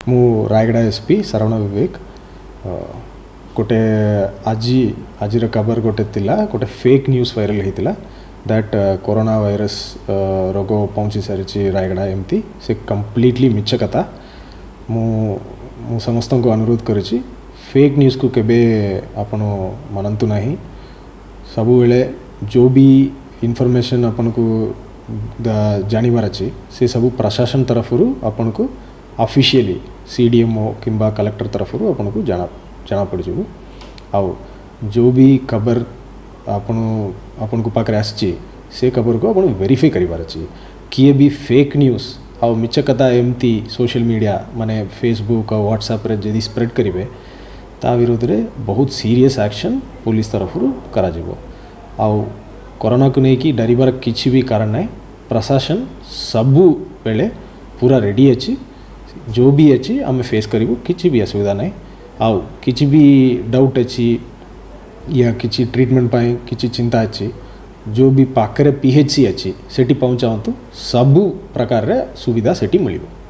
मु रायगड़ा एसपी शरवण विवेक गोटे आज खबर गोटे तिला गोटे फेक न्यूज़ वायरल होता दैट कोरोना वायरस रोग पहुँची सारी रायगड़ा एमती से कंप्लीटली मिछ कथा मु समस्त को अनुरोध करी फेक न्यूज़ को केबे आपण मानतु नहीं सबु बेले जो भी इनफॉरमेशन आपन को जानिबार अच्छे से सब प्रशासन तरफ आपन को ऑफिशियली सीडीएमओ किंबा कलेक्टर तरफ आपन को जाना पड़ जाऊ आउ जो भी खबर आपन को पाखे आसी से खबर को आपन वेरीफाई करिबार अच्छे किए भी फेक न्यूज़ आउ मिछ कथा एमती सोशल मीडिया माने फेसबुक और व्हाट्सएप रे जदि स्प्रेड करिवे ता विरोध रे बहुत सीरियस एक्शन पुलिस तरफ करा जिवो आउ कोरोना को लेकिन डरबार किसी भी कारण ना प्रशासन सबू बेले पूरा रेडी अच्छी जो भी अच्छी आम फेस करूँ किसी भी असुविधा ना आउ किसी भी डाउट अच्छी या किसी ट्रीटमेंट पाई किसी चिंता अच्छी जो भी पाखरे पीएचसी अच्छी सेठी पहुँचाऊँ सबू प्रकार रे सुविधा सेठी मिलिबो।